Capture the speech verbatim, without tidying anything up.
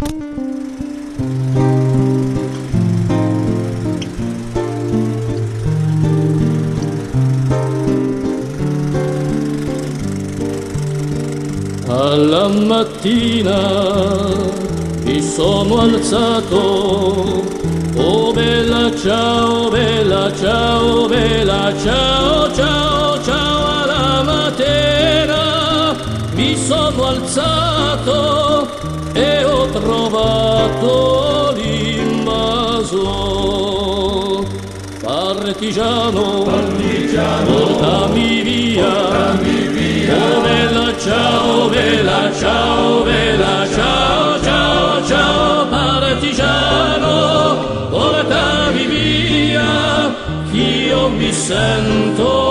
Alla mattina mi sono alzato, oh bella ciao, bella ciao, bella ciao, ciao, ciao. Alla mattina mi sono alzato e ho trovato l'invaso. Partigiano, partigiano, portami via, portami via. Oh bella ciao, bella ciao, bella ciao, ciao, ciao. Partigiano, portami via, che io mi sento